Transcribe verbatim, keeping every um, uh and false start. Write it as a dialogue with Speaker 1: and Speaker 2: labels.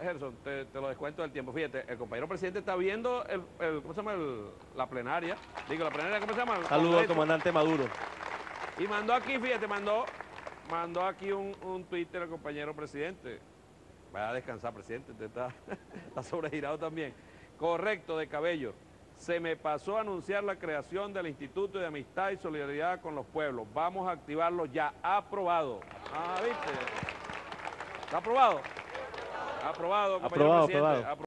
Speaker 1: Gerson, te, te lo descuento del tiempo. Fíjate, el compañero presidente está viendo el, el ¿cómo se llama? El, la plenaria. Digo, la plenaria, ¿cómo se llama? El
Speaker 2: Saludos al
Speaker 1: Congreso.
Speaker 2: comandante Maduro.
Speaker 1: Y mandó aquí, fíjate, mandó, mandó aquí un, un Twitter al compañero presidente. Vaya a descansar, presidente, usted está, está sobregirado también. Correcto, de Cabello. Se me pasó a anunciar la creación del Instituto de Amistad y Solidaridad con los Pueblos. Vamos a activarlo ya. Aprobado. Ah, ¿viste? ¿Está aprobado? Aprobado, compañero
Speaker 2: Aprobado,
Speaker 1: presidente.
Speaker 2: aprobado.